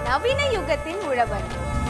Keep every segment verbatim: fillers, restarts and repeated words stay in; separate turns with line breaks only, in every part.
நவீன யுகத்தின் உழவன்.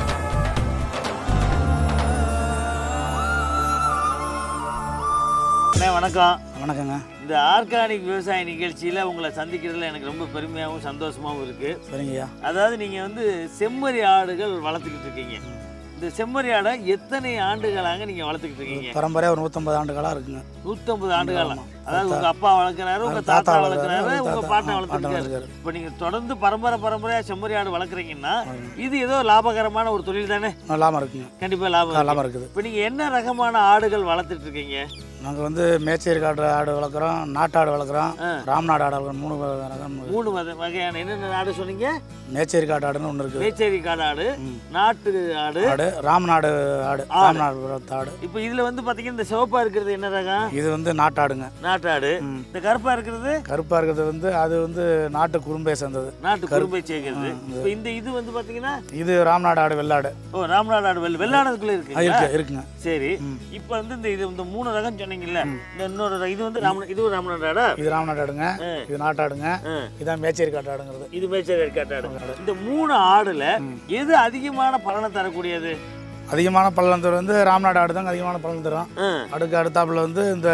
வணக்கம்.
வணக்கங்க.
இந்த ஆர்கானிக் விவசாய நிகழ்ச்சியில் உங்களை சந்திக்கிறதுல எனக்கு ரொம்ப பெருமையாகவும் சந்தோஷமாகவும் இருக்குது.
சரிங்கய்யா.
அதாவது நீங்கள் வந்து செம்மறி ஆடுகள் வளர்த்துக்கிட்டு இருக்கீங்க. இந்த செம்மறி ஆடை எத்தனை ஆண்டுகளாக நீங்கள் வளர்த்துக்கிட்டு இருக்கீங்க?
பரம்பரையாக ஒரு நூற்றம்பது ஆண்டுகளாக இருக்குங்க.
நூற்றம்பது ஆண்டுகாலம். அதாவது உங்கள் அப்பா வளர்க்குறாரு, உங்கள் தாத்தா வளர்க்குறாரு, உங்கள் பாட்டை வளர்த்துருக்காரு. இப்போ நீங்கள் தொடர்ந்து பரம்பரை பரம்பரையாக செம்மறி ஆடு வளர்க்குறீங்கன்னா இது ஏதோ லாபகரமான ஒரு தொழில் தானே?
லாபம் இருக்குங்க.
கண்டிப்பாக லாபம்
லாபம் இருக்குது.
இப்போ நீங்கள் என்ன ரகமான ஆடுகள் வளர்த்துட்டு இருக்கீங்க?
நாங்கள் வந்து மேச்சேரி காட்டு ஆடு வளர்க்குறோம், நாட்டாடு வளர்க்குறோம், ராம்நாடு ஆடு வளர்க்குறோம். மூணு ரகம்.
மூணு வகையான என்னென்ன ஆடு சொன்னீங்க?
மேச்சேரி காட்டு ஆடுன்னு ஒன்று இருக்குது.
மேச்சேரி காடு ஆடு, நாட்டு ஆடு,
ஆடு, ராம்நாடு ஆடு, ராம்நாடு ஆடு.
இப்போ இதில் வந்து பார்த்தீங்கன்னா இந்த சிவப்பா இருக்கிறது என்ன ரகம்?
இது வந்து நாட்டாடுங்க.
நாட்டாடு. இந்த கருப்பா இருக்கிறது?
கருப்பா இருக்கிறது வந்து அது வந்து நாட்டு குறும்பை சேர்ந்தது.
நாட்டு குறும்பை சேர்க்கிறது. இப்போ இந்த இது வந்து பார்த்தீங்கன்னா இது
ராம்நாடு ஆடு, வெள்ளாடு.
ஓ, ராம்நாடு ஆடு வெள்ள வெள்ளாடுக்குள்ள இருக்கு.
இருக்கு இருக்குங்க.
சரி, இப்போ வந்து இந்த இது இந்த மூணு ரகம் சொன்னீங்கல்ல, இந்த இன்னொரு இது வந்து ராம இது ஒரு ராமநாடு ஆடா?
இது ராமநாடு ஆடுங்க, இது நாட்டாடுங்க, இதான் மேச்சேரி காட்டு ஆடுங்கிறது.
இது மேச்சேரி காட்டு ஆடு. இந்த மூணு ஆடுல எது அதிகமான பலனை தரக்கூடியது?
அதிகமான பலன் தரும் வந்து ராம்நாடு ஆடு தாங்க அதிகமான பலன் தரும். அடுக்கு அடுத்தாப்புல வந்து இந்த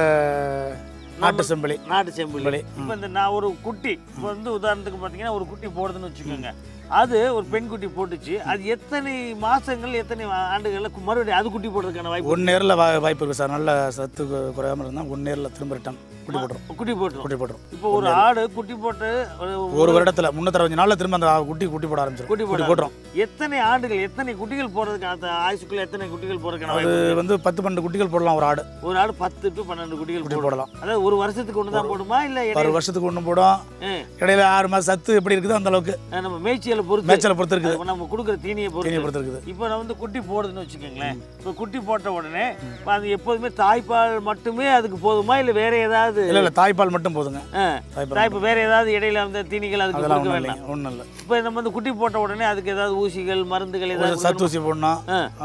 நாட்டு செம்பளி.
நாட்டு செம்பளி. இப்போ இந்த நான் ஒரு குட்டி இப்போ வந்து உதாரணத்துக்கு பார்த்தீங்கன்னா ஒரு குட்டி போடுதுன்னு வச்சுக்கோங்க. அது ஒரு பெண் குட்டி போட்டுச்சு. அது எத்தனை மாசங்கள் எத்தனை ஆண்டுகள்ல மறுபடியும் அது குட்டி போடுறதுக்கான வாய்ப்பு?
ஒன் நேரில் வாய்ப்பு இருக்குது சார். நல்ல சத்து குறையாமல் இருந்தால் ஒன் நேரில் திரும்ப ரிட்டன் குட்டி போட்டுரும்.
குட்டி போட்டுரும்.
குட்டி போட்டுரும்.
இப்போ ஒரு ஆடு குட்டி போட்டு
ஒரு வருடத்தில் முன்னூற்றி நாளில் திரும்ப அந்த குட்டி குட்டி போட ஆரம்பிச்சிடும்.
குட்டி போட்டு போட்டுரும். எத்தனை ஆண்டுகள் எத்தனை குட்டிகள் போடுறதுக்கான ஆயுசுக்குள்ள எத்தனை குட்டிகள் போடுறதுக்கான
அது வந்து பத்து பன்னெண்டு குட்டிகள் போடலாம் ஒரு ஆடு.
ஒரு ஆடு பத்து டு பன்னெண்டு குட்டிகள்
குட்டி போடலாம்.
அதாவது ஒரு வருஷத்துக்கு ஒன்று தான் போடுமா இல்லை
ஒரு வருஷத்துக்கு ஒன்று போடும். இடையில ஆறு மாதம் சத்து எப்படி இருக்குது அந்த அளவுக்கு
நம்ம மேய்ச்சியலை பொறுத்து
மேய்ச்சலை பொறுத்து இருக்குது.
நம்ம கொடுக்குற தீனியை பொறுத்து
பொறுத்து இருக்குது.
இப்போ நான் வந்து குட்டி போடுதுன்னு வச்சுக்கோங்களேன். இப்போ குட்டி போட்ட உடனே அது எப்போதுமே தாய்ப்பால் மட்டுமே அதுக்கு போதுமா இல்லை வேற ஏதாவது?
இல்லை இல்லை தாய்ப்பால் மட்டும் போதுங்க.
தாய்ப்பால் வேற ஏதாவது இடையில வந்து தீனிகள் அதுக்கு கொடுக்க வேண்டாம்.
ஒன்றும் இல்லை.
இப்போ நம்ம வந்து குட்டி போட்ட உடனே அதுக்கு ஏதாவது ஊசிகள் மருந்துகள் ஏதாவது
சத்தூசி போடணும்,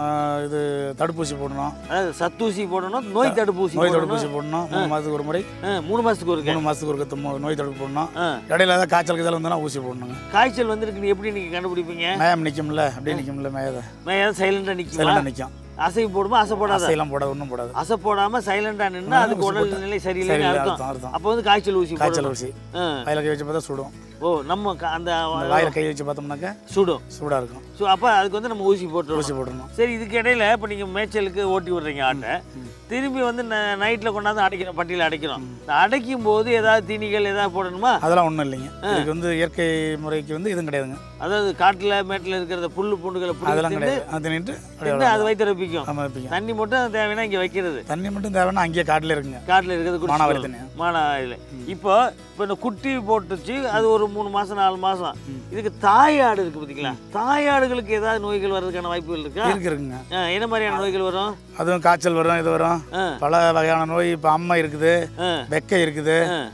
இது தடுப்பூசி போடணும்.
அதாவது சத்தூசி போடணும், நோய் தடுப்பூசி
நோய் தடுப்பூசி போடணும். மூணு மாதத்துக்கு ஒரு முறை
மூணு மாசத்துக்கு ஒரு
மூணு மாசத்துக்கு ஒரு நோய் தடுப்பு போடணும். இடையில ஏதாவது காய்ச்சல் இதெல்லாம் வந்தா ஊசி போடணுங்க.
காய்ச்சல் வந்துருக்கு எப்படி நீங்க கண்டுபிடிப்பீங்க?
மேயம் நிக்கும்ல, அப்படியே நிக்கும்ல மேயத.
மேயத சைலண்டா நிக்கும்.
சைலண்டா நிக்கும்.
அசை போடுமா அசை போடாத?
அசைலாம் போடாது, ஒண்ணும் போடாது.
அசை போடாம சைலண்டா நின்னா அதுக்கு உடல் நிலை சரியில்லைன்னு அர்த்தம். அப்போ வந்து காய்ச்சல் ஊசி போடணும்.
காய்ச்சல் ஊசி வாயில கை வச்சு பார்த்தா சுடும்.
ஓ, நம்ம அந்த
வாயில கை வச்சு பார்த்தோம்னாக்க
சுடும்.
சூடா இருக்கும்.
ஸோ அப்போ அதுக்கு வந்து நம்ம ஊசி போட்டு
ஊசி போடணும்.
சரி, இதுக்கு இடையில இப்போ நீங்கள் மேய்ச்சலுக்கு ஓட்டி விடுறீங்க ஆட்டை, திரும்பி வந்து நைட்டில் கொண்டாந்து அடைக்கிறோம், பட்டியில் அடைக்கிறோம். அடைக்கும் போது ஏதாவது தீனிகள் ஏதாவது போடணுமா? அதெல்லாம்
ஒன்றும் இல்லைங்க. இதுக்கு வந்து இயற்கை முறைக்கு வந்து இதுவும் கிடையாதுங்க.
அதாவது காட்டில் மேட்டில் இருக்கிற புல்லு பூண்டுகளை
அதெல்லாம் கிடையாது. அது தின்னுட்டு
அது வயிற்று வைப்பிக்கும். தண்ணி மட்டும் தேவைன்னா இங்கே வைக்கிறது.
தண்ணி மட்டும் தேவைன்னா அங்கேயே காட்டில் இருக்குங்க.
காட்டில் இருக்கிறது
மானாவாரி தண்ணி.
மானாவாரியில் இப்போ இப்போ இந்த குட்டி போட்டுச்சு, அது ஒரு மூணு மாதம் நாலு மாதம். இதுக்கு தாயாடு இருக்குது பார்த்தீங்களா? தாயாடுகளுக்கு ஏதாவது நோய்கள் வர்றதுக்கான வாய்ப்புகள் இருக்கா?
இருக்குங்க.
என்ன மாதிரியான நோய்கள் வரும்?
அதுவும் காய்ச்சல் வரும், இது வரும், பல வகையான நோய். இப்போ அம்மை இருக்குது, வெக்கை இருக்குது,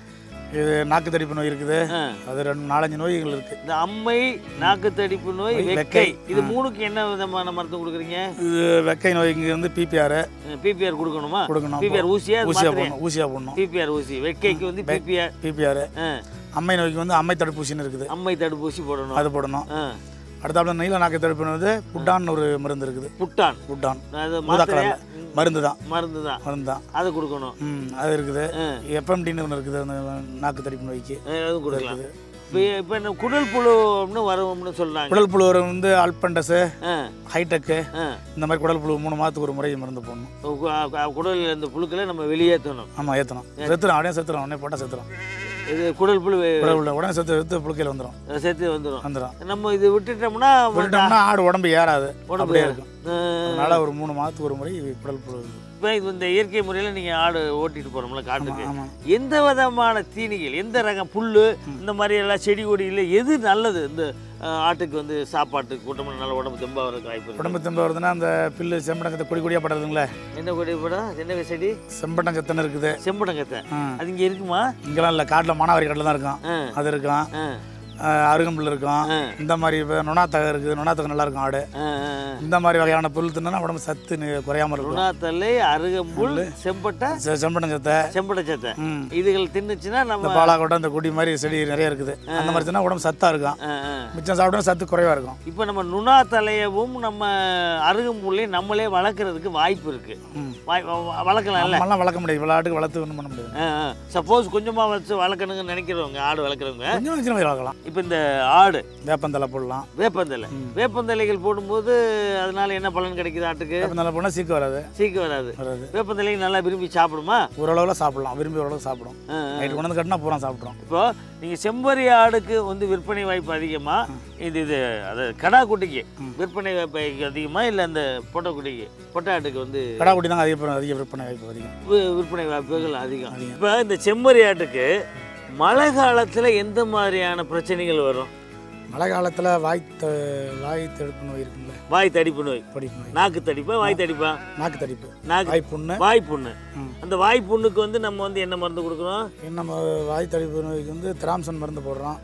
இது நாக்கு தடிப்பு நோய் இருக்குது. அது ரெண்டு நாலஞ்சு நோய்கள் இருக்கு.
இந்த அம்மை, நாக்கு தடிப்பு நோய், வெக்கை, இது மூணுக்கு என்ன விதமான மருத்துவம் கொடுக்குறீங்க?
இது வெக்கை நோய்க்கு வந்து பிபிஆர்.
பிபிஆர் கொடுக்கணுமா?
கொடுக்கணும்.
பிபிஆர் ஊசியா?
ஊசியா போடணும். ஊசியா போடணும்.
பிபிஆர் ஊசி. வெக்கைக்கு வந்து பிபிஆர்.
பிபிஆர். அம்மை நோய்க்கு வந்து அம்மை தடுப்பூசின்னு இருக்குது.
அம்மை தடுப்பூசி போடணும்.
அது போடணும். அடுத்தாப்புல நீல நாக்கு தடுப்பு வந்து புட்டான் ஒரு மருந்து இருக்குது.
புட்டான்.
புட்டான்
மருந்து
தான்.
மருந்து தான்.
மருந்து தான்.
அது கொடுக்கணும்.
ம், அது இருக்குது. எஃப்எம்டின்னு ஒன்று இருக்குது அந்த நாக்கு தடிப்பு நோய்க்கு.
அது கொடுக்கலாம். இப்போ என்ன குடல் புழுன்னு வரும்னு சொல்றாங்க.
குடல் புழு வந்து அல்பண்டஸ், ஹைடெக்கு, இந்த மாதிரி குடல் புழு மூணு மாதத்துக்கு ஒரு முறை மருந்து போடணும்.
குடல் இந்த புழுக்களை நம்ம வெளியேற்றணும்.
ஆமாம், ஏற்றணும். செத்துரும், அப்படியே செத்துரும். உடனே போட்டால் செத்துரும்.
இது குடல் புழு
உடனே செத்து செத்து புழுக்கையில் வந்துடும்.
சேர்த்து வந்துடும்
வந்துடும்.
நம்ம இது விட்டுட்டோம்னா
விட்டுட்டோம்னா ஆடு உடம்பு ஏறாது, அப்படியே இருக்கும். அதனால ஒரு மூணு மாதத்துக்கு ஒரு முறை குடல் புழு.
இப்போ இது இந்த இயற்கை முறையில் நீங்கள் ஆடு ஓட்டிட்டு போகிறோம்ல காட்டுக்கு, எந்த விதமான தீனிகள், எந்த ரகம் புல் இந்த மாதிரி எல்லாம் செடி கொடியில் எது நல்லது இந்த ஆட்டுக்கு வந்து சாப்பாட்டுக்கு கூட்டமாக நல்ல உடம்பு தெம்பா வரதுக்கு வாய்ப்பு?
உடம்பு தெம்பா வருதுன்னா அந்த பில்லு செம்படங்கத்தை கொடி கொடியாக படுறதுங்களே.
என்ன கொடி படம்? என்ன செடி?
செம்படங்கத்தனை இருக்குது.
செம்படங்கத்தை அது இங்கே இருக்குமா?
இங்கெல்லாம் இல்லை, காட்டில் மானாவாரி காட்டில் தான் இருக்கும். அது இருக்கும். அருகம்புல் இருக்கும். இந்த மாதிரி இப்போ நுணாத்தகை இருக்குது, நுணாத்தகை நல்லா இருக்கும் ஆடு. இந்த மாதிரி வகையான பொருள் தின்னா உடம்பு சத்து குறையாம இருக்கும்.
நுணாத்தலை, அருகம்புல், செம்பட்டை,
செம்பட்டஞ்சத்தை,
செம்பட்டச்சத்தை இதுகள் தின்னுச்சுன்னா நம்ம
பாலாக்கோட்டை அந்த கொடி மாதிரி செடி நிறைய இருக்குது. அந்த மாதிரி தின்னா உடம்பு சத்தா இருக்கும். மிச்சம் சாப்பிட்டா சத்து குறைவா இருக்கும்.
இப்போ நம்ம நுணாத்தலையவும் நம்ம அருகம்புல்லையும் நம்மளே வளர்க்குறதுக்கு வாய்ப்பு இருக்கு. வளர்க்கலாம்,
நம்மளாம் வளர்க்க முடியாது. இவ்வளோ ஆட்டுக்கு வளர்த்து ஒன்றும் பண்ண முடியாது.
சப்போஸ் கொஞ்சமாக வச்சு வளர்க்கணுங்கன்னு நினைக்கிறவங்க, ஆடு வளர்க்குறவங்க
கொஞ்சம் வச்சு வளர்க்கலாம்.
இப்போ இந்த ஆடு
வேப்பந்தலை போடலாம்.
வேப்பந்தலை வேப்பந்தலைகள் போடும்போது அதனால என்ன பலன் கிடைக்குது ஆட்டுக்கு?
வேப்பந்தலை போனால் சீக்கு வராது.
சீக்கு வராது. வேப்பந்தலைக்கு நல்லா விரும்பி சாப்பிடுமா?
ஓரளவில் சாப்பிடலாம், விரும்பி ஓரளவு சாப்பிடும். நைட்டு கொண்டு வந்து கட்டினா பூரா சாப்பிட்றோம்.
இப்போ நீங்கள் செம்பரி ஆடுக்கு வந்து விற்பனை வாய்ப்பு அதிகமா, இது இது அது கடா குட்டிக்கு விற்பனை வாய்ப்பு அதிகமா, இல்லை அந்த பொட்டை குட்டிக்கு பொட்டை ஆட்டுக்கு வந்து?
கடா குட்டி தான் அதிக அதிக விற்பனை வாய்ப்பு அதிகம்.
விற்பனை வாய்ப்புகள் அதிகம். இப்போ இந்த செம்பரி ஆட்டுக்கு மழை காலத்தில் எந்த மாதிரியான பிரச்சனைகள் வரும்?
மழை காலத்தில் வாய் வாய் தடுப்பு நோய் இருக்குல்ல,
வாய் தடிப்பு நோய்.
தடிப்பு நோய்,
நாக்கு தடிப்பா, வாய் தடிப்பா?
நாக்கு தடிப்பு,
நாக்கு
வாய் புண்ணு.
வாய் புண்ணு. அந்த வாய் புண்ணுக்கு வந்து நம்ம வந்து என்ன மருந்து கொடுக்குறோம்?
நம்ம வாய் தடிப்பு நோய்க்கு வந்து திராம்சன் மருந்து போடுறோம்,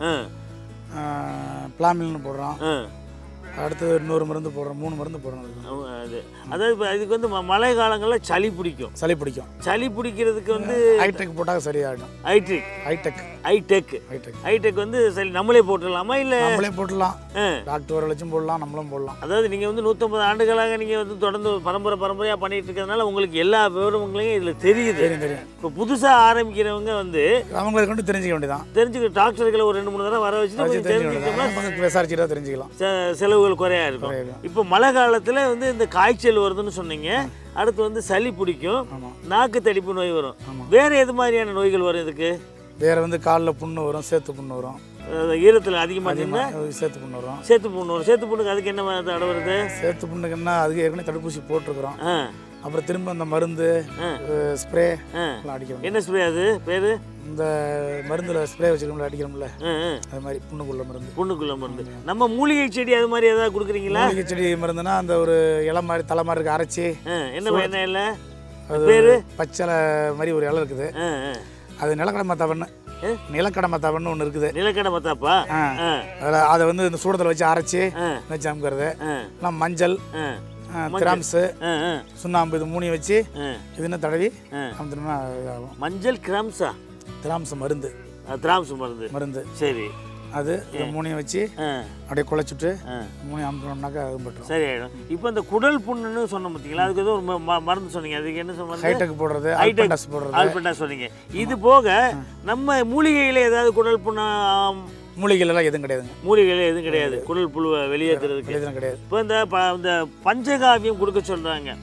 பிளாமில்னு போடுறோம், அடுத்தது இன்னொரு மருந்து போடுறோம், மூணு மருந்து போடுறோம்.
அது அதாவது இப்போ அதுக்கு வந்து மழை காலங்களில் சளி பிடிக்கும்.
சளி பிடிக்கும்.
சளி பிடிக்கிறதுக்கு வந்து
ஹைடெக் போட்டால் சரியாகிடும்.
ஹைட்ரிக்
ஹைடெக்
ஹைடெக் ஹைடெக் வந்து சரி நம்மளே போட்டுடலாமா? இல்லை
நம்மளே போட்டுடலாம். டாக்டர் ஒரு லட்சம் போடலாம், நம்மளும் போடலாம்.
அதாவது நீங்கள் வந்து நூற்றம்பது ஆண்டுகளாக நீங்கள் வந்து தொடர்ந்து பரம்பரை பரம்பரையாக பண்ணிட்டு இருக்கிறதுனால உங்களுக்கு எல்லா விவரங்களையும் இதில் தெரியுது.
தெரியும் தெரியும்.
இப்போ புதுசாக ஆரம்பிக்கிறவங்க வந்து
அவங்களை கொண்டு தெரிஞ்சுக்க வேண்டியதான்.
தெரிஞ்சுக்க டாக்டர்களை ஒரு ரெண்டு மூணு தடவை வர வச்சுட்டு தெரிஞ்சுக்கிட்டோம்னா
விசாரிச்சுட்டா தெரிஞ்சுக்கலாம்.
செலவுகள் குறையா இருக்கும். இப்போ மழை காலத்தில் வந்து இந்த காய்ச்சல் வருதுன்னு சொன்னீங்க, அடுத்து வந்து சளி பிடிக்கும், நாக்கு தடிப்பு நோய் வரும். வேற எது மாதிரியான நோய்கள் வரும் இதுக்கு?
வேற வந்து காலில் புண்ணு வரும், சேத்து புண்ணு வரும்.
ஈரத்தில் அதிகமாக இருந்தா
சேத்து புண்ணு வரும்.
சேத்து புண்ணு வரும். சேத்து புண்ணுக்கு அதுக்கு என்ன தடவை வருது?
சேத்து புண்ணுக்குன்னா அதுக்கு ஏற்கனவே தடுப்பூசி போட்டிருக்கிறோம். அப்புறம் திரும்ப அந்த மருந்து ஸ்ப்ரே அடிக்கிறோம்.
என்ன ஸ்ப்ரே அது பேரு?
இந்த மருந்துல ஸ்ப்ரே வச்சுக்கோம்ல, அடிக்கிறோம்ல, அது மாதிரி புண்ணுக்குள்ள மருந்து.
புண்ணுக்குள்ள மருந்து. நம்ம மூலிகை செடி அது மாதிரி ஏதாவது கொடுக்குறீங்களா?
மூலிகை செடி மருந்துனா அந்த ஒரு இலை மாதிரி தலை மாதிரி இருக்கு, அரைச்சி.
என்ன என்ன இல்லை
அது பேரு? பச்சை மாதிரி ஒரு இலை இருக்குது, அது நிலக்கடை மத்தாப்பண்ணு. நிலக்கடை மத்தாப்பண்ணு ஒன்று இருக்குது.
நிலக்கடை மத்தாப்பா?
அதில் அதை வந்து இந்த சூடத்தில் வச்சு அரைச்சி வச்சு அமுக்கிறது. மஞ்சள், கிராம்ஸு, சுண்ணாம்பு, இது மூணையும் வச்சு இதுன்னு தடவி அமுத்தினோம்னா இதாகும்.
மஞ்சள், கிராம்ஸா?
திராம்ஸ் மருந்து.
திராம்ஸ் மருந்து மருந்து சரி.
அது இந்த மூணையும் வச்சு அப்படியே குழைச்சிட்டு மூணையும் அமுத்தினோம்னாக்கா அது பட்டுரும்,
சரி ஆகிடும். இப்போ இந்த குடல் புண்ணுன்னு சொன்ன பார்த்தீங்களா, அதுக்கு ஏதோ ஒரு மருந்து சொன்னீங்க, அதுக்கு என்ன சொன்னீங்க?
ஹைடெக் போடுறது, ஆல்பெண்டாஸ் போடுறது.
ஆல்பெண்டாஸ் சொன்னீங்க. இது போக நம்ம மூலிகையில் ஏதாவது குடல் புண்ணு?
மூலிகைகள் எல்லாம் எதுவும் கிடையாதுங்க.
மூலிகைகள் எதுவும் கிடையாது குடல் புழுவை வெளியேற்றுறதுக்கு
எதுவும் கிடையாது.
இப்போ இந்த இந்த பஞ்சகாவியம் கொடுக்க சொல்கிறாங்க,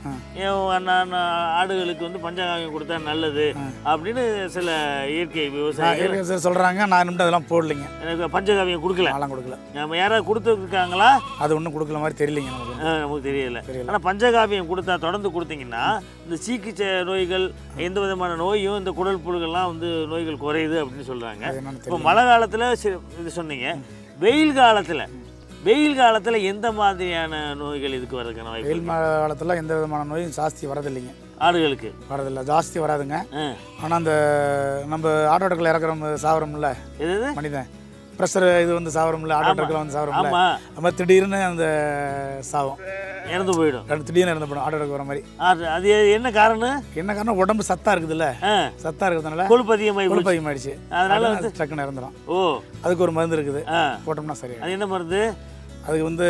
ஆடுகளுக்கு வந்து பஞ்சகாவியம் கொடுத்தா நல்லது அப்படின்னு சில இயற்கை விவசாயிகள்
சொல்கிறாங்க. நான் இன்னும் அதெல்லாம் போடலைங்க,
எனக்கு பஞ்சகாவியம் கொடுக்கல.
அதெல்லாம் கொடுக்கல.
நம்ம யாராவது கொடுத்துருக்காங்களா?
அது ஒன்றும் கொடுக்கல மாதிரி தெரியலைங்க நமக்கு.
நமக்கு தெரியல. ஆனால் பஞ்சகாவியம் கொடுத்தா தொடர்ந்து கொடுத்தீங்கன்னா இந்த சீக்கிச்ச நோய்கள், எந்த விதமான நோயும், இந்த குடல் புழுகள்லாம் வந்து நோய்கள் குறையுது அப்படின்னு சொல்கிறாங்க. இப்போ மழை காலத்தில் இது சொன்னீங்க. வெயில் காலத்தில் வெயில் காலத்தில் எந்த மாதிரியான நோய்கள் இதுக்கு வரதுக்கான வாய்ப்பு?
வெயில் காலத்தில் எந்த விதமான நோயும் ஜாஸ்தி வரதில்லைங்க
ஆடுகளுக்கு.
வரதில்லை, ஜாஸ்தி வராதுங்க. ஆனால் அந்த நம்ம ஆட்டோடக்கில் இறக்குறோம் சாவரம்ல,
எது
மனிதன் ப்ரெஷர் இது வந்து சாவரம்ல, ஆட்டோடக்கில் வந்து சாவரம்ல, அது மாதிரி திடீர்னு அந்த சாவம்
இறந்து போயிடும்.
திடீர்னு இறந்து போயிடும் ஆட்டோடக்கு வர மாதிரி.
அது என்ன காரணம்?
என்ன காரணம்? உடம்பு சத்தா இருக்குதுல்ல, சத்தா இருக்கிறதுனால
கொழுப்பு அதிகமாகி
கொழுப்பு அதிகமாகிடுச்சு, அதனால வந்து டக்குன்னு இறந்துடும். ஓ, அதுக்கு ஒரு மருந்து இருக்குது, போட்டோம்னா சரி.
அது என்ன மருந்து?
அதுக்கு வந்து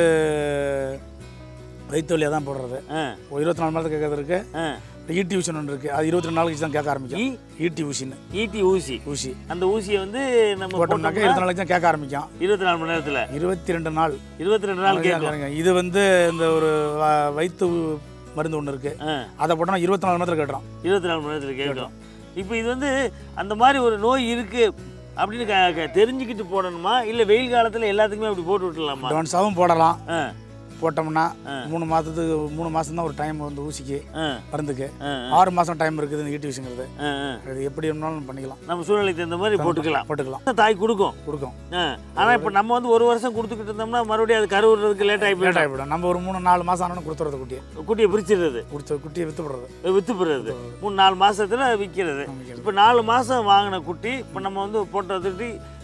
வயிற்று வலியாக தான் போடுறது. இருபத்தி நாலு மணி நேரத்துக்கு கேட்கறது இருக்கு. ஈட்டி ஊசி ஒன்று இருக்குது, அது இருபத்தி ரெண்டு நாளைக்கு தான் கேட்க ஆரம்பிக்கும். ஈட்டி ஊசின்னு
ஈட்டி ஊசி ஊசி அந்த ஊசியை வந்து நம்ம
போட்டோம்னாக்கா இருபத்தி நாளைக்கு தான் கேட்க ஆரம்பிக்கும்.
இருபத்தி நாலு மணி நேரத்தில் இருபத்தி
ரெண்டு நாள்
இருபத்தி ரெண்டு நாள் கேட்கும்.
இது வந்து இந்த ஒரு வயிற்று மருந்து ஒன்று இருக்குது, அதை போட்டோம்னா இருபத்தி நாலு மணி நேரத்தில் கேட்டுரும்.
இருபத்தி நாலு மணி நேரத்தில் கேட்கும். இப்போ இது வந்து அந்த மாதிரி ஒரு நோய் இருக்குது அப்படின்னு தெரிஞ்சுக்கிட்டு போடணுமா, இல்லை வெயில் காலத்தில் எல்லாத்துக்குமே அப்படி போட்டு விட்டுலாமா?
அட்வான்ஸாகவும் போடலாம். போட்டோம்னா மூணு மாதத்துக்கு மூணு மாதம் தான் ஒரு டைம் வந்து ஊசிக்கு மருந்துக்கு. ஆறு மாதம் டைம் இருக்குது இந்த ஈட்டி ஊசிங்கிறது. அது எப்படி வேணாலும் பண்ணிக்கலாம்,
நம்ம சூழ்நிலைக்கு தகுந்த மாதிரி போட்டுக்கலாம்
போட்டுக்கலாம்
தாய் கொடுக்கும் கொடுக்கும் ஆனால் இப்போ நம்ம வந்து ஒரு வருஷம் கொடுத்துக்கிட்டு இருந்தோம்னா மறுபடியும் அது கருவுறதுக்கு லேட் ஆகி
லேட் ஆகிவிடும். நம்ம ஒரு மூணு நாலு மாதம் ஆனால் கொடுத்துறது குட்டியை
குட்டியை பிரிச்சிடுறது,
கொடுத்த குட்டியை விற்று போடுறது
விற்று போடுறது மூணு நாலு மாதத்தில் விற்கிறது. இப்போ நாலு மாதம் வாங்கின குட்டி இப்போ நம்ம வந்து போட்டதுக்கு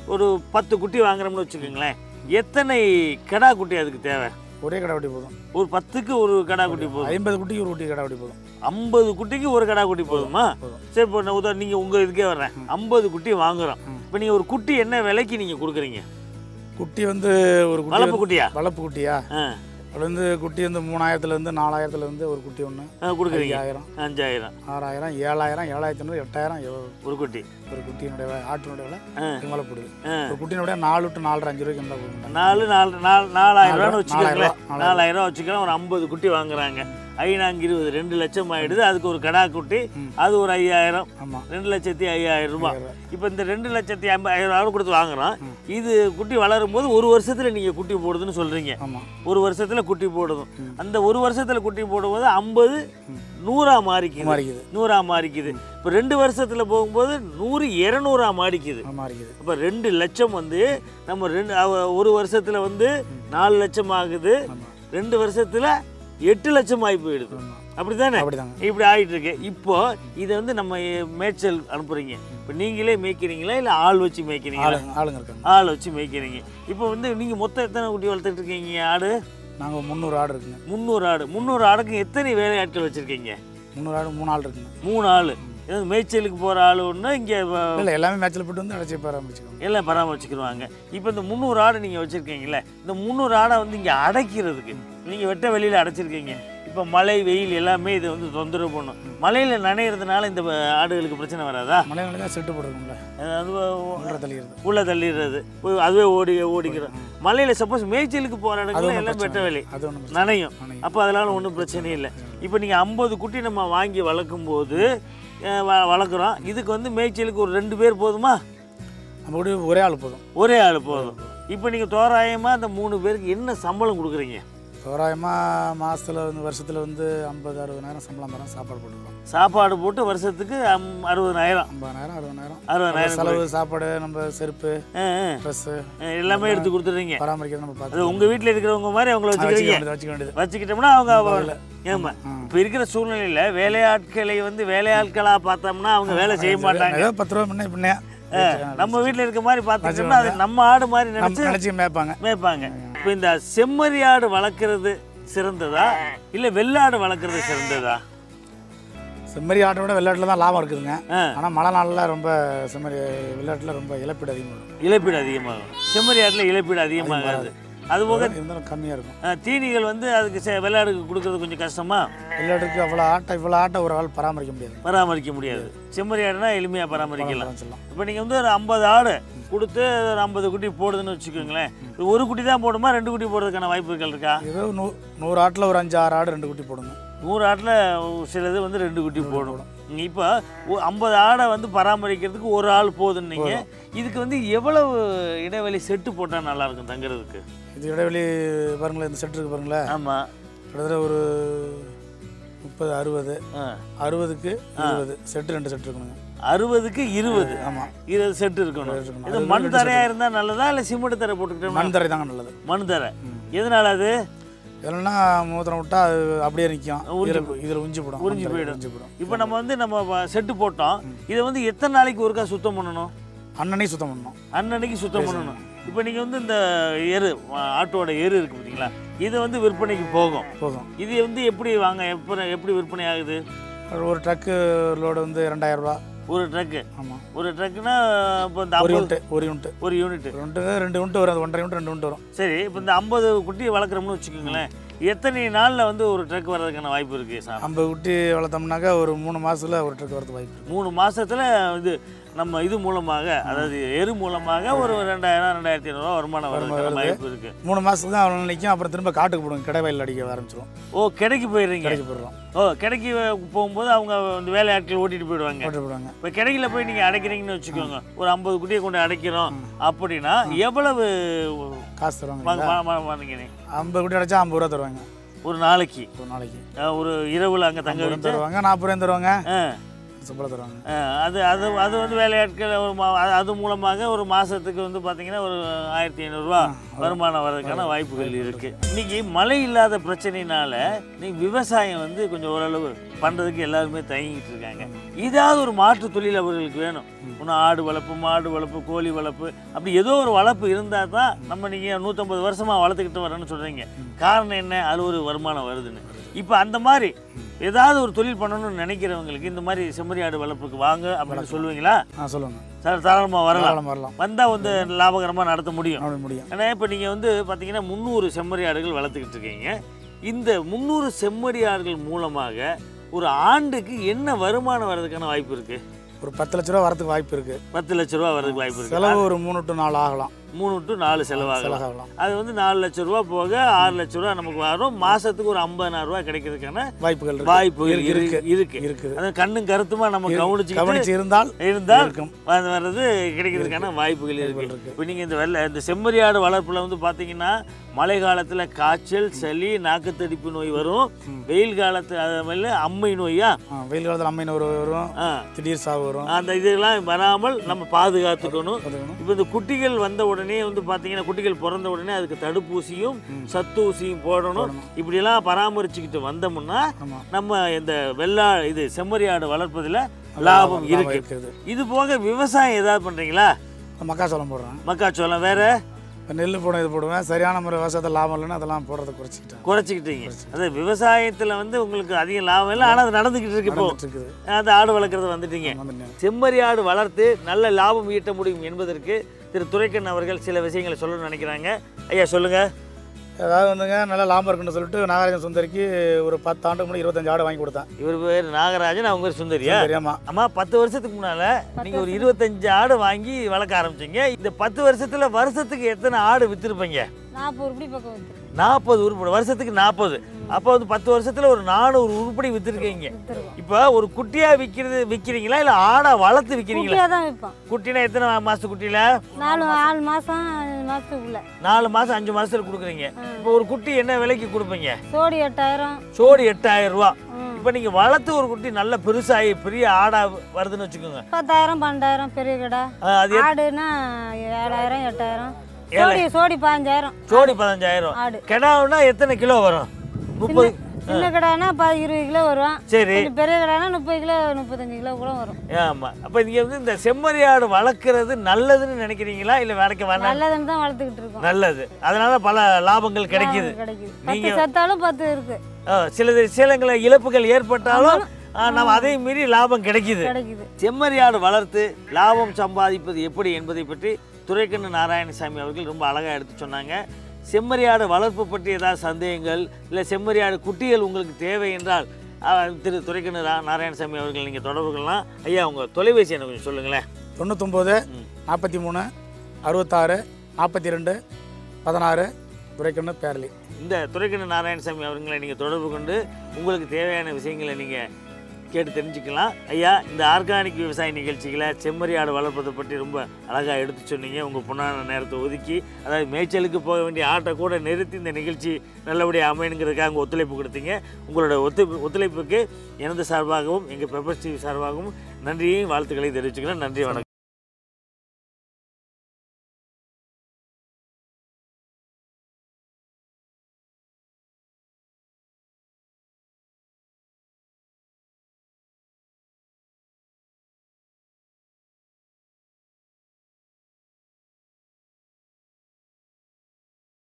ஒரு பத்து குட்டி வாங்குறோம்னு வச்சுக்கோங்களேன், எத்தனை கிடா குட்டி அதுக்கு தேவை?
ஒரே கடா குட்டி போதும்.
ஒரு பத்துக்கு ஒரு கடா குட்டி போதும்.
ஐம்பது குட்டிக்கு ஒரு குட்டி கடா குட்டி போதும்.
ஐம்பது குட்டிக்கு ஒரு கடா குட்டி போதுமா? சரி, இப்போ நான் உதாரணம் நீங்கள் உங்கள் இதுக்கே வர்றேன், ஐம்பது குட்டி வாங்குறோம். இப்போ நீங்கள் ஒரு குட்டி என்ன விலைக்கு நீங்கள் கொடுக்குறீங்க?
குட்டி வந்து ஒரு குட்டி
வளர்ப்பு குட்டியா?
வளர்ப்பு குட்டியா? அது வந்து குட்டி வந்து மூணாயிரத்துலேருந்து நாலாயிரத்துலேருந்து ஒரு குட்டி ஒன்று
கொடுக்குறீங்க.
ஆயிரம்,
அஞ்சாயிரம்,
ஆறாயிரம், ஏழாயிரம், ஏழாயிரத்தி ஐநூறு, எட்டாயிரம்
ஒரு குட்டி.
ஒரு குட்டியினுடைய ஆட்டினுடைய விலை மேலே போடுது. ஒரு குட்டியினுடைய நாலு டு நாலரை அஞ்சு ரூபாய்க்கு மேலே போடுங்க.
நாலு நாலு நாலு நாலாயிரம் ரூபான்னு வச்சுக்கோங்களேன். நாலாயிரம் ரூபா வச்சுக்கலாம். ஒரு ஐம்பது குட்டி வாங்குறாங்க, ஐநாங்க இருபது, ரெண்டு லட்சம் ஆயிடுது. அதுக்கு ஒரு கடா குட்டி, அது ஒரு ஐயாயிரம், ரெண்டு லட்சத்தி ஐயாயிரம் ரூபாய். இப்போ இந்த ரெண்டு லட்சத்தி ஐம்பதாயிரம் கொடுத்து வாங்குறோம். இது குட்டி வளரும் போது ஒரு வருஷத்துல நீங்க குட்டி போடுதுன்னு சொல்றீங்க. ஒரு வருஷத்துல குட்டி போடுதும். அந்த ஒரு வருஷத்துல குட்டி போடும்போது ஐம்பது நூறா மாறிக்குது, நூறா மாறிக்குது. இப்போ ரெண்டு வருஷத்துல போகும்போது நூறு இருநூறா மாறிக்குது. இப்போ ரெண்டு லட்சம் வந்து நம்ம ரெண்டு ஒரு வருஷத்துல வந்து நாலு லட்சம் ஆகுது, ரெண்டு வருஷத்துல எட்டு லட்சம் ஆகி போயிடுது. அப்படிதானே? இப்படி ஆகிட்டு இருக்கு. இப்போ இதை வந்து நம்ம மேய்ச்சல் அனுப்புறீங்க. இப்போ நீங்களே மேய்க்கிறீங்களா இல்லை ஆள் வச்சு மேய்க்கிறீங்களா?
ஆளுங்க இருக்காங்க,
ஆள் வச்சு மேய்க்கிறீங்க. இப்போ வந்து நீங்கள் மொத்தம் எத்தனை குட்டி வளர்த்துட்டு இருக்கீங்க ஆடு?
நாங்கள் முந்நூறு ஆடு இருக்குங்க.
முந்நூறு ஆடு. முந்நூறு ஆடுக்கு எத்தனை வேலை ஆட்கள் வச்சுருக்கீங்க?
முந்நூறு ஆடு மூணு ஆள் இருக்குங்க.
மூணு ஆள். ஏதாவது மேய்ச்சலுக்கு போகிற ஆள் ஒன்று இங்கே
இல்லை, எல்லாமே மேய்ச்சல் போட்டு வந்து அடைச்சி பராமரிச்சுக்கோங்க.
எல்லாம் பராமரிச்சுக்கிடுவாங்க. இப்போ இந்த முந்நூறு ஆடு நீங்கள் வச்சுருக்கீங்களே, இந்த முந்நூறு ஆடை வந்து இங்கே அடைக்கிறதுக்கு நீங்கள் வெட்ட வெளியில் அடைச்சிருக்கீங்க. இப்போ மழை வெயில் எல்லாமே இது வந்து தொந்தரவு பண்ணும். மழையில் நனைகிறதுனால இந்த ஆடுகளுக்கு பிரச்சனை வராதா?
மழை நனைஞ்சா செட்டு போட்டுருக்கும்ல, அது உள்ளே தள்ளிடுறது.
உள்ளே தள்ளிடுறது அதுவே ஓடி ஓடிக்கிறோம். மழையில் சப்போஸ் மேய்ச்சலுக்கு போகிற இடத்துல எல்லாம் வெட்ட வெளி நனையும். அப்போ அதனால ஒன்றும் பிரச்சனையும் இல்லை. இப்போ நீங்கள் ஐம்பது குட்டி நம்ம வாங்கி வளர்க்கும் போது வளர்க்குறோம். இதுக்கு வந்து மேய்ச்சலுக்கு ஒரு ரெண்டு பேர் போதுமா?
நம்ம கூட ஒரே ஆள் போதும்.
ஒரே ஆள் போதும். இப்போ நீங்கள் தோராயமாக அந்த மூணு பேருக்கு என்ன சம்பளம் கொடுக்குறீங்க?
தோராயமாக மாதத்தில் வந்து வருஷத்தில் வந்து ஐம்பது அறுபதாயிரம் சம்பளம் தரோம். சாப்பாடு போட்டுக்கிறோம்.
சாப்பாடு போட்டு வருஷத்துக்கு அறுபதாயிரம்,
ஐம்பதாயிரம், அறுபதாயிரம்,
அறுபதாயிரம்
செலவு, சாப்பாடு, நம்ம செருப்பு, ட்ரெஸ்ஸு
எல்லாமே எடுத்து கொடுத்துட்றீங்க.
பராமரிக்கிறது நம்ம பார்த்து
உங்கள் வீட்டில் இருக்கிறவங்க மாதிரி அவங்கள வச்சுக்கிறீங்க.
வச்சுக்க வேண்டியது.
வச்சுக்கிட்டோம்னா அவங்க ஏமா இப்போ இருக்கிற சூழ்நிலையில் வேலையாட்களை வந்து வேலையாட்களாக பார்த்தோம்னா அவங்க வேலை செய்ய மாட்டாங்க.
ஏதோ பத்து ரூபா முன்னே பின்னே
நம்ம வீட்டில் இருக்க மாதிரி பார்த்துட்டோம்னா அது நம்ம ஆடு மாதிரி நினைச்சு
நினச்சி மேய்ப்பாங்க
மேய்ப்பாங்க. இப்போ இந்த செம்மறி ஆடு வளர்க்குறது சிறந்ததா இல்லை வெள்ளாடு வளர்க்குறது சிறந்ததா?
செம்மறி ஆட்டை விட வெள்ளாட்டில் தான் லாபம் இருக்குதுங்க. ஆனால் மழை நாளில் ரொம்ப செம்மறி வெள்ளாட்டில் ரொம்ப இழப்பீடு அதிகமாகும்.
இழப்பீடு அதிகமாகும். செம்மறி ஆட்டில் இழப்பீடு அதிகமாகாது. அதுபோக
இருந்தாலும் கம்மியாக இருக்கும்.
தீனிகள் வந்து அதுக்கு வெள்ளாடுக்கு கொடுக்கறது கொஞ்சம் கஷ்டமா?
வெள்ளாட்டுக்கு அவ்வளோ ஆட்டை இவ்வளோ ஆட்டை ஒரு ஆள் பராமரிக்க முடியாது.
பராமரிக்க முடியாது. செம்மறி ஆடுனா எளிமையாக பராமரிக்கலாம். இப்போ நீங்கள் வந்து ஒரு ஐம்பது ஆடு கொடுத்து ஒரு ஐம்பது குட்டி போடுதுன்னு வச்சுக்கோங்களேன். ஒரு குட்டி தான் போடுமா, ரெண்டு குட்டி போடுறதுக்கான வாய்ப்புகள் இருக்கா?
ஏதோ நூ நூறு ஆட்டில் ஒரு அஞ்சு ஆறு ஆடு ரெண்டு குட்டி போடுங்க.
நூறு ஆட்டில் சிலது வந்து ரெண்டு குட்டி போடும். இப்போ ஐம்பது ஆடை வந்து பராமரிக்கிறதுக்கு ஒரு ஆள் போதுன்னீங்க. இதுக்கு வந்து எவ்வளவு இடைவெளி செட்டு போட்டால் நல்லா இருக்கும் தங்குறதுக்கு?
இது இடைவெளி பாருங்களேன், இந்த செட்டு இருக்கு பாருங்களேன்.
ஆமாம்,
கிட்டத்தட்ட ஒரு முப்பது அறுபது அறுபதுக்கு இருபது செட்டு, ரெண்டு செட்டு இருக்கணுங்க.
அறுபதுக்கு இருபது. ஆமாம், இருபது செட்டு இருக்கணும். இது மண் தரையாக இருந்தால் நல்லதா இல்லை சிமெண்ட் தரை போட்டுக்கிட்டோம்?
மண் தரை தாங்க நல்லது.
மண் தரை எதனால? அது
இல்லைன்னா மூத்திரம் விட்டா அது அப்படியே நிற்கும், இதில் உஞ்சி போடும்,
உறிஞ்சி போயிடும். இப்போ நம்ம வந்து நம்ம செட்டு போட்டோம், இதை வந்து எத்தனை நாளைக்கு ஒருக்கா சுத்தம் பண்ணணும்?
அன்னன்னைக்கு சுத்தம் பண்ணணும்.
அன்னன்னைக்கு சுத்தம் பண்ணணும். இப்போ நீங்கள் வந்து இந்த எரு ஆட்டோட எரு இருக்குது பார்த்தீங்களா, இது வந்து விற்பனைக்கு போகும் போகும் இது வந்து எப்படி வாங்க எப்போ எப்படி விற்பனை ஆகுது?
ஒரு ட்ரக்கு லோடு வந்து ரெண்டாயிரம் ரூபா
ஒரு ட்ரக்கு. ஆமாம், ஒரு ட்ரக்குன்னா இப்போ இந்த
ஒரு யூனிட் ஒரு யூனிட்
ஒரு யூனிட்
ரெண்டு ரெண்டு யூனிட் வரும். அது ஒன்றரை யூனிட் ரெண்டு யூனிட் வரும்.
சரி, இப்போ இந்த ஐம்பது குட்டி வளர்க்குறோம்னு வச்சுக்கோங்களேன், எத்தனை நாளில் வந்து ஒரு ட்ரக் வர்றதுக்கான வாய்ப்பு இருக்குது சார்?
ஐம்பது குட்டி வளர்த்தோம்னாக்கா ஒரு மூணு மாதத்தில் ஒரு ட்ரக் வரது வாய்ப்பு இருக்குது.
மூணு மாதத்தில் இது நம்ம இது மூலமாக, அதாவது எரு மூலமாக ஒரு ரெண்டாயிரம் ரெண்டாயிரத்தி ஐநூறுரூவா வருமானம் வர்றதுக்கான வாய்ப்பு இருக்குது.
மூணு மாதத்துக்கு தான் அவ்வளோ நிற்கும். அப்புறம் திரும்ப காட்டுக்கு போடுவோம், கடை வயலில் அடிக்க ஆரம்பிச்சிடும்.
ஓ, கடைக்கு போயிடுறீங்க?
கடைக்கு போயிடுறோம்.
ஓ, கடைக்கு போகும்போது அவங்க இந்த வேலை ஆட்கள் ஓட்டிட்டு போயிடுவாங்க.
ஓட்டிட்டு போயிடுவாங்க.
இப்போ கடையில் போய் நீங்கள் அடைக்கிறீங்கன்னு வச்சுக்கோங்க, ஒரு ஐம்பது குட்டியை கொண்டு அடைக்கிறோம் அப்படின்னா எவ்வளவு
காசு தருவாங்க? ஐம்பது குட்டி அடைச்சா ஐம்பது ரூபா தருவாங்க
ஒரு நாளைக்கு.
ஒரு நாளைக்கு
ஒரு இரவுல அங்கே தங்க வச்சு
தருவாங்க. நாற்பது ரூபா தருவாங்க, சம்பளம் தருவாங்க.
அது அது அது வந்து வேலையாட்கள் ஒரு அது மூலமாக ஒரு மாதத்துக்கு வந்து பார்த்தீங்கன்னா ஒரு ஆயிரத்தி ஐநூறுரூவா வருமானம் வர்றதுக்கான வாய்ப்புகள் இருக்குது. இன்றைக்கி மழை இல்லாத பிரச்சனையினால இன்னைக்கு விவசாயம் வந்து கொஞ்சம் ஓரளவு பண்ணுறதுக்கு எல்லாருமே தயங்கிட்டு இருக்காங்க. ஏதாவது ஒரு மாற்று தொழில் அவர்களுக்கு வேணும். இன்னும் ஆடு வளர்ப்பு, மாடு வளர்ப்பு, கோழி வளர்ப்பு, அப்படி ஏதோ ஒரு வளர்ப்பு இருந்தால் தான் நம்ம நீங்கள் நூற்றம்பது வருஷமாக வளர்த்துக்கிட்டு வரேன்னு சொல்கிறீங்க. காரணம் என்ன? அது ஒரு வருமானம் வருதுன்னு. இப்போ அந்த மாதிரி ஏதாவது ஒரு தொழில் பண்ணணும்னு நினைக்கிறவங்களுக்கு இந்த மாதிரி செம்மறி ஆடு வளர்ப்புக்கு வாங்க அப்படின்னு சொல்லுவீங்களா?
ஆ சொல்லுங்க
சார், தாராளமாக வரலாம்.
வரலாம்.
வந்தால் வந்து லாபகரமாக நடத்த முடியும்.
முடியும்.
ஏன்னா இப்போ நீங்கள் வந்து பார்த்தீங்கன்னா முந்நூறு செம்மறி ஆடுகள் வளர்த்துக்கிட்டு இருக்கீங்க. இந்த முந்நூறு செம்மறி ஆடுகள் மூலமாக ஒரு ஆண்டுக்கு என்ன வருமானம் வர்றதுக்கான வாய்ப்பு இருக்குது?
ஒரு பத்து லட்ச ரூபா வரதுக்கு வாய்ப்பு இருக்குது.
பத்து லட்ச ரூபா வர்றதுக்கு வாய்ப்பு இருக்குது.
செலவு ஒரு மூணு டு நாலு ஆகலாம்.
மூணு டு நாலு செலவாகலாம். அது வந்து நாலு லட்ச ரூபா போக ஆறு லட்ச ரூபா நமக்கு வரும். மாசத்துக்கு ஒரு ஐம்பதாயிரம் ரூபாய் கிடைக்கிறதுக்கான
வாய்ப்புகள்
வாய்ப்புகள் இருக்கு இருக்கு
இருக்குது.
அது கண்ணும் கருத்துமா நம்ம கவனிச்சு
கவனிச்சு இருந்தால்
இருந்தால் வர்றது கிடைக்கிறதுக்கான வாய்ப்புகள் இருக்கு. இப்போ நீங்க இந்த வெள்ளை இந்த செம்மறி ஆடு வளர்ப்புல வந்து பாத்தீங்கன்னா மழை காலத்துல காய்ச்சல், சளி, நாக்குத்தடிப்பு நோய் வரும். வெயில் காலத்து அது அம்மை நோயா,
வெயில் காலத்தில் அம்மை நோய் வரும், திடீர் சாவு வரும்.
அந்த இதெல்லாம் வராமல் நம்ம பாதுகாத்துக்கணும். இப்போ இந்த குட்டிகள் வந்த உடனே வந்து பார்த்தீங்கன்னா குட்டிகள் பிறந்த உடனே அதுக்கு தடுப்பூசியும் சத்தூசியும் போடணும். இப்படியெல்லாம் பராமரிச்சுக்கிட்டு வந்தோம்னா நம்ம இந்த வெள்ளா இது செம்மறி ஆடு வளர்ப்பதில் லாபம் இருக்கு. இது போக விவசாயம் ஏதாவது பண்ணுறீங்களா?
மக்காச்சோளம் போடுறேன்.
மக்காச்சோளம் வேற
நெல் போட இது போடுவேன். சரியான முறை விவசாயத்தில் லாபம் இல்லைன்னா அதெல்லாம் போடுறத குறைச்சிக்கிட்டேன்
குறைச்சிக்கிட்டீங்க. அது விவசாயத்தில் வந்து உங்களுக்கு அதிக லாபம் இல்லை, ஆனால் அது நடந்துக்கிட்டு இருக்கு. இப்போ அது ஆடு வளர்க்குறது வந்துட்டீங்க. செம்மறி ஆடு வளர்த்து நல்ல லாபம் ஈட்ட முடியும் என்பதற்கு திரு துரைக்கண்ணன் அவர்கள் சில விஷயங்களை சொல்லணும்னு நினைக்கிறாங்க. ஐயா சொல்லுங்க.
ஏதாவது வந்துங்க நல்லா லாபம் இருக்குன்னு சொல்லிட்டு நாகராஜன் சுந்தரிக்கு ஒரு பத்து ஆண்டுக்கு முன்னாடி இருபத்தஞ்சு ஆடு வாங்கி கொடுத்தேன்.
இவர் பேர் நாகராஜன், அவங்க பேர் சுந்தரியா?
ஆமா.
ஆமா, பத்து வருஷத்துக்கு முன்னால நீங்க ஒரு இருபத்தஞ்சு ஆடு வாங்கி வளர்க்க ஆரம்பிச்சீங்க. இந்த பத்து வருஷத்துல வருஷத்துக்கு எத்தனை ஆடு வித்திருப்பீங்க?
நாற்பது உருப்படி பக்கம் வித்து.
நாற்பது உருப்படி, வருஷத்துக்கு நாற்பது. அப்போ வந்து பத்து வருஷத்துல ஒரு நானூறு உருப்படி வித்துருக்கீங்க. இப்போ ஒரு குட்டியா விற்கிறது விற்கிறீங்களா இல்லை ஆடா வளர்த்து விற்கிறீங்களா?
தான் விற்போம்.
குட்டினா எத்தனை மாசத்து குட்டியில?
நாலு நாலு மாசம் அஞ்சு மாசத்துக்குள்ள.
நாலு மாசம் அஞ்சு மாசத்துல கொடுக்குறீங்க. இப்போ ஒரு குட்டி என்ன விலைக்கு கொடுப்பீங்க?
சோடி எட்டாயிரம்.
சோடி எட்டாயிரம் ரூபா. இப்போ நீங்க வளர்த்து ஒரு குட்டி நல்ல பெருசாகி பெரிய ஆடா வருதுன்னு வச்சுக்கோங்க,
பத்தாயிரம் பன்னெண்டாயிரம் பெரிய கடை. அது ஆடுனா ஏழாயிரம் எட்டாயிரம். சோடி சோடி பதினஞ்சாயிரம்.
சோடி பதினஞ்சாயிரம்.
ஆடு
கிடாவுனா எத்தனை கிலோ வரும்? முப்பது.
சின்ன கடானா இருபது கிலோ வரும்.
சரி.
பெரிய கடானா முப்பது கிலோ முப்பத்தஞ்சு கிலோ கூட வரும்.
ஆமா. அப்ப நீங்க வந்து இந்த செம்மறி ஆடு வளர்க்கறது நல்லதுன்னு நினைக்கிறீங்களா இல்ல வளர்க்க வேண்டாம்?
நல்லதுன்னு தான் வளர்த்துக்கிட்டு இருக்கோம்.
நல்லது. அதனால பல லாபங்கள் கிடைக்குது.
நீங்க சத்தாலும் பத்து இருக்கு.
சில சில இழப்புகள் ஏற்பட்டாலும் நம்ம அதை மீறி லாபம் கிடைக்குது. செம்மறி ஆடு வளர்த்து லாபம் சம்பாதிப்பது எப்படி என்பதை பற்றி துரைக்கண்ணன் நாராயணசாமி அவர்கள் ரொம்ப அழகாக எடுத்து சொன்னாங்க. செம்மறி ஆடு வளர்ப்பு பற்றி ஏதாவது சந்தேகங்கள் இல்லை செம்மறி ஆடு குட்டிகள் உங்களுக்கு தேவை என்றால் திரு துரைக்கண்ணன் நாராயணசாமி அவர்கள் நீங்கள் தொடர்பு கொள்ளலாம். ஐயா உங்கள் தொலைபேசி எனக்கு கொஞ்சம் சொல்லுங்களேன்.
தொண்ணூத்தொம்பது நாற்பத்தி மூணு அறுபத்தாறு நாற்பத்தி ரெண்டு பதினாறு துரைக்கண்ணன் பேரலி.
இந்த துரைக்கண்ணன் நாராயணசாமி அவர்களை நீங்கள் தொடர்பு கொண்டு உங்களுக்கு தேவையான விஷயங்களை நீங்கள் கேட்டு தெரிஞ்சுக்கலாம். ஐயா, இந்த ஆர்கானிக் விவசாய நிகழ்ச்சிகளை செம்மறி ஆடு வளர்ப்பதை பற்றி ரொம்ப அழகாக எடுத்து சொன்னீங்க. உங்கள் பொன்னான நேரத்தை ஒதுக்கி, அதாவது மேய்ச்சலுக்கு போக வேண்டிய ஆட்டை கூட நிறுத்தி இந்த நிகழ்ச்சி நல்லபடியாக அமையணுங்கிறதுக்காக அங்கே ஒத்துழைப்பு கொடுத்தீங்க. உங்களோட ஒத்து ஒத்துழைப்புக்கு எனது சார்பாகவும் எங்கள் பெப்பர் டிவி சார்பாகவும் நன்றியையும் வாழ்த்துக்களை தெரிவிச்சுக்கிறேன். நன்றி, வணக்கம்.